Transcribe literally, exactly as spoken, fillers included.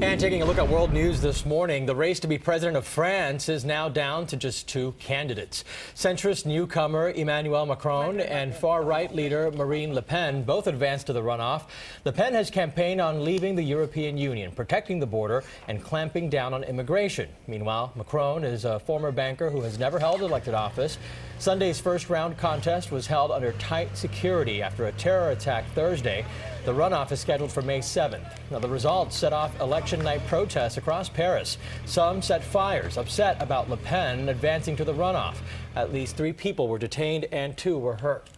And taking a look at world news this morning, the race to be president of France is now down to just two candidates. Centrist newcomer Emmanuel Macron and far-right leader Marine Le Pen both advanced to the runoff. Le Pen has campaigned on leaving the European Union, protecting the border, and clamping down on immigration. Meanwhile, Macron is a former banker who has never held elected office. Sunday's first-round contest was held under tight security after a terror attack Thursday. The runoff is scheduled for May seventh. Now, the results set off election night protests across Paris. Some set fires, upset about Le Pen advancing to the runoff. At least three people were detained and two were hurt.